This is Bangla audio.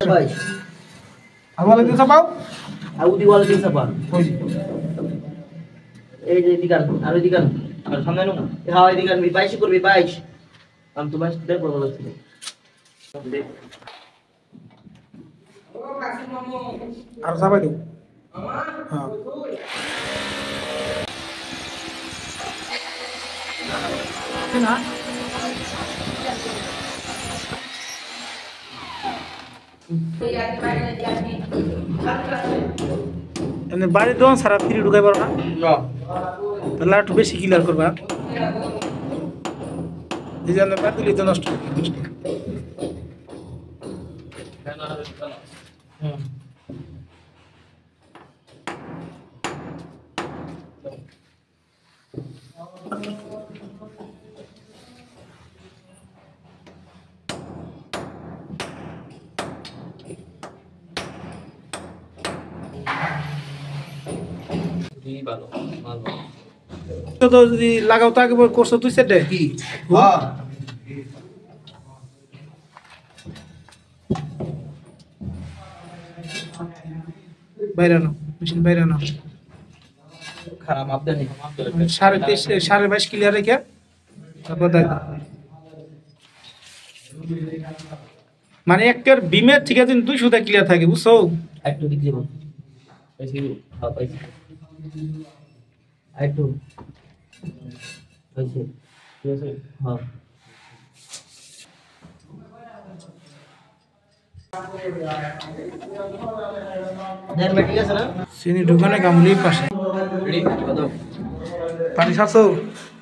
22 আর বলে দিন চাপাও আর উদি ওয়ালা দিন চাপা এই যে দিগান আর ওই দিগান আর সামনে নো হ্যাঁ এই দিগান 22 করবি 22 আমি তো 22 দেব বলা ছিল আর চাপাই দিও হ্যাঁ না এনে বাড়ি দোন সারা ফ্রি ঢুকাই পারো না না তাহলে একটু বেশি ক্লিয়ার করবা এই জন্য বাতিল তো নষ্ট তো যদি লাগাও তো আগে করছো তুই সেটা কি হ্যাঁ বাইরে নাও মেশিন বাইরে নাও খারাপ আপনি 22.5 ক্লিয়ার রেখে তারপর দেখ মানে একটার বিমের ঠিক আছে 200 ক্লিয়ার থাকে বুঝছো একটু দিক দিব বেশি হ্যাঁ পাইছি একটু পাইছি ঠিক আছে হ্যাঁ দেন ঠিক আছে না চিনি দোকানে কামলি পাশে রেডি কত পানি খাচ্ছো